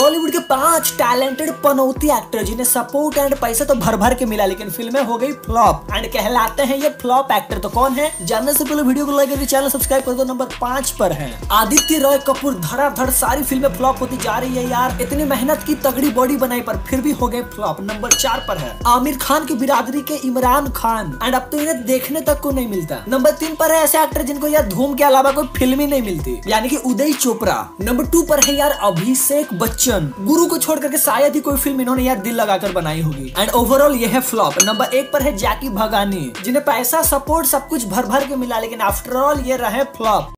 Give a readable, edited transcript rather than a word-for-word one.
बॉलीवुड के 5 टैलेंटेड पनौती एक्टर जिन्हें support and पैसा तो भर भर के मिला, लेकिन फिल्में हो गई फ्लॉप एंड कहलाते हैं ये फ्लॉप एक्टर। तो कौन है, जानने से पहले वीडियो को लाइक करके चैनल सब्सक्राइब कर दो। नंबर 5 पर है आदित्य रॉय कपूर। धड़ाधड़ सारी फिल्में फ्लॉप होती जा रही है यार, इतनी मेहनत की, तगड़ी बॉडी बनाई, पर फिर भी हो गए फ्लॉप। नंबर 4 पर है आमिर खान की बिरादरी के इमरान खान, एंड अब तो इन्हें देखने तक को नहीं मिलता। नंबर 3 पर है ऐसे एक्टर जिनको यार धूम के अलावा कोई फिल्म ही नहीं मिलती, यानी कि उदय चोपड़ा। नंबर 2 पर है यार अभिषेक बच्चन। गुरु को छोड़ करके शायद ही कोई फिल्म इन्होंने यार दिल लगाकर बनाई होगी, एंड ओवरऑल ये है फ्लॉप। नंबर 1 पर है जैकी भगानी, जिन्हें पैसा, सपोर्ट सब कुछ भर भर के मिला, लेकिन आफ्टर ऑल ये रहे फ्लॉप।